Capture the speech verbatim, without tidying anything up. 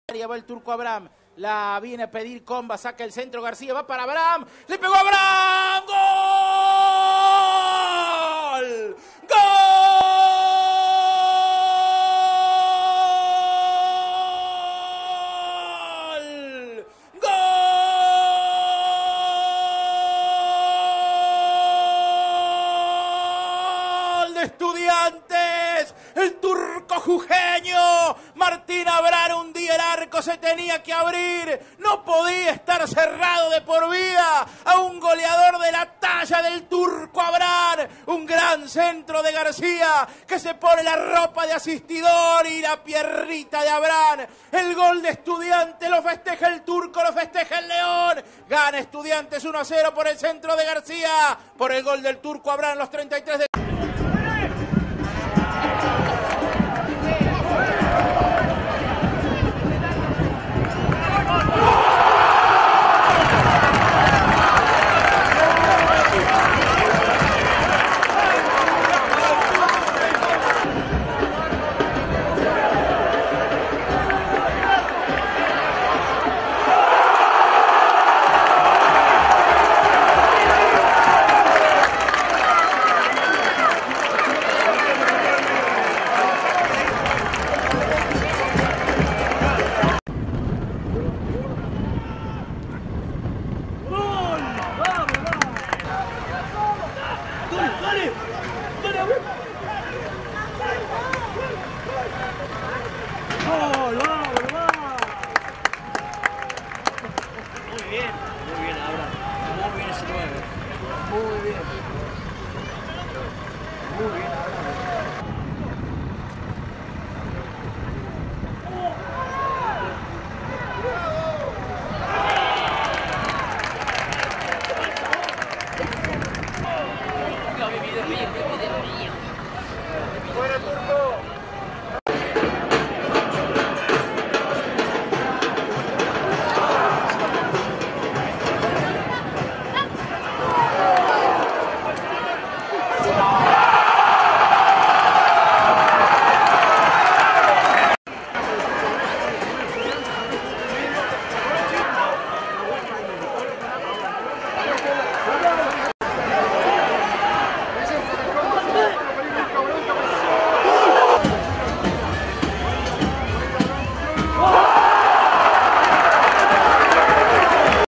Va el turco Abraham, la viene a pedir Comba, saca el centro García, va para Abraham, le pegó a Abraham, ¡gol! ¡Gol! ¡Gol de Estudiantes! El turco jujeño, Martín Abraham, un día el arco se tenía que abrir, no podía estar cerrado de por vida a un goleador de la talla del turco Abraham, un gran centro de García que se pone la ropa de asistidor y la pierrita de Abraham, el gol de Estudiantes, lo festeja el turco, lo festeja el León, gana Estudiantes uno a cero por el centro de García, por el gol del turco Abraham, los treinta y tres de